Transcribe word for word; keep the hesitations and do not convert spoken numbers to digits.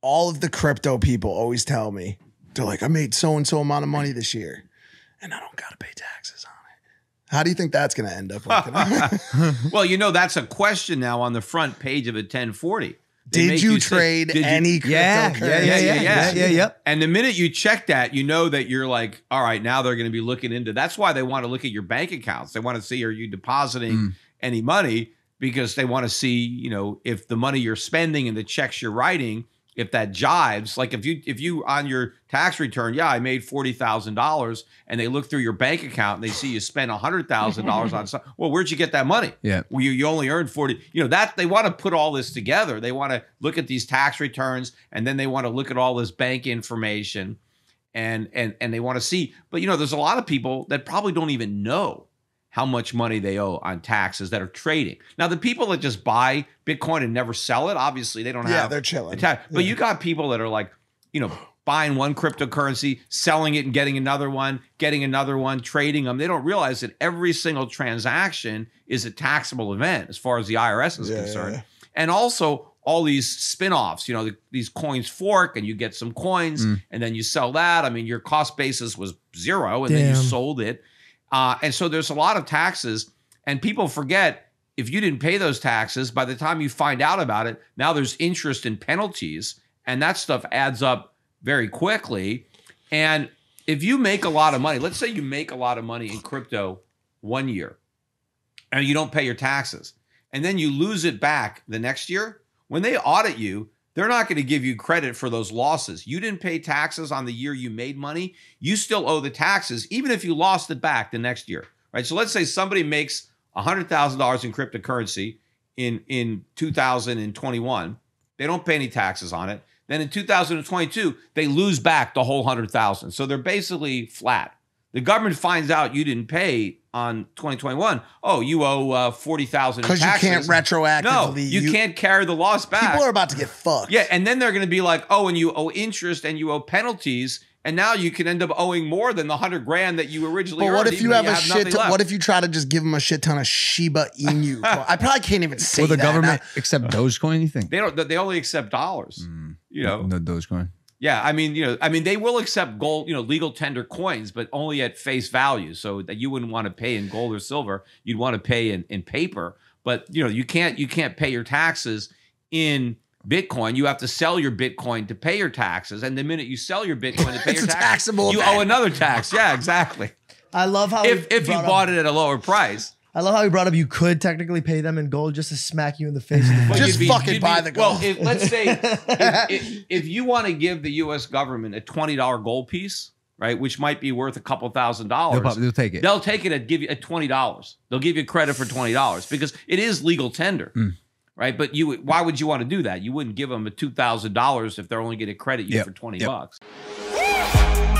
all of the crypto people always tell me, they're like, I made so-and-so amount of money this year and I don't got to pay taxes on it. How do you think that's going to end up working out? Well, you know, that's a question now on the front page of a ten forty. They Did you, you say, trade did any you, cryptocurrency? Yeah, yeah, yeah, yeah, yeah, yeah, yep. And the minute you check that, you know that you're like, all right, now they're going to be looking into. That's why they want to look at your bank accounts. They want to see, are you depositing mm. any money? Because they want to see, you know, if the money you're spending and the checks you're writing, if that jives. Like if you if you on your tax return, yeah, I made forty thousand dollars, and they look through your bank account and they see you spent one hundred thousand dollars on something. Well, where'd you get that money? Yeah. Well, you, you only earned forty. You know, that they want to put all this together. They want to look at these tax returns, and then they want to look at all this bank information, and and and they want to see. But, you know, there's a lot of people that probably don't even know how much money they owe on taxes that are trading. Now, the people that just buy Bitcoin and never sell it, obviously they don't yeah, have. they're chilling. But yeah. you got people that are like, you know, buying one cryptocurrency, selling it and getting another one, getting another one, trading them. They don't realize that every single transaction is a taxable event as far as the I R S is yeah, concerned. Yeah. And also all these spin-offs, you know, the, these coins fork and you get some coins mm. and then you sell that. I mean, your cost basis was zero and Damn. then you sold it. Uh, and so there's a lot of taxes, and people forget if you didn't pay those taxes, by the time you find out about it, now there's interest and penalties, and that stuff adds up very quickly. And if you make a lot of money, let's say you make a lot of money in crypto one year, and you don't pay your taxes, and then you lose it back the next year, when they audit you, they're not going to give you credit for those losses. You didn't pay taxes on the year you made money. You still owe the taxes, even if you lost it back the next year, right? So let's say somebody makes one hundred thousand dollars in cryptocurrency in, in two thousand twenty-one. They don't pay any taxes on it. Then in two thousand twenty-two, they lose back the whole one hundred thousand dollars. So they're basically flat. The government finds out you didn't pay on twenty twenty-one. Oh, you owe uh, forty thousand dollars in taxes. Because you can't retroactively. No, you, you can't carry the loss back. People are about to get fucked. Yeah, and then they're going to be like, oh, and you owe interest and you owe penalties, and now you can end up owing more than the hundred grand that you originally. But what earned, if you have you a have shit? What if you try to just give them a shit ton of Shiba Inu? I probably can't even say that. Will the that. government I, accept Dogecoin? You think they don't? They only accept dollars. Mm, you know, no Dogecoin. Yeah, I mean, you know, I mean, they will accept gold, you know, legal tender coins, but only at face value. So that you wouldn't want to pay in gold or silver. You'd want to pay in, in paper. But you know, you can't you can't pay your taxes in Bitcoin. You have to sell your Bitcoin to pay your taxes. And the minute you sell your Bitcoin to pay your taxes, taxable you event. owe another tax. Yeah, exactly. I love how if if you up, bought it at a lower price. I love how he brought up you could technically pay them in gold just to smack you in the face. Well, just be, fucking buy be, the gold. Well, if, let's say if, if, if you want to give the U S government a twenty dollar gold piece, right, which might be worth a couple thousand dollars, they'll, they'll take it. They'll take it at give you at twenty dollars. They'll give you credit for twenty dollars because it is legal tender, mm. right? But you, why would you want to do that? You wouldn't give them a two thousand dollars if they're only going to credit you yep. for twenty yep. bucks.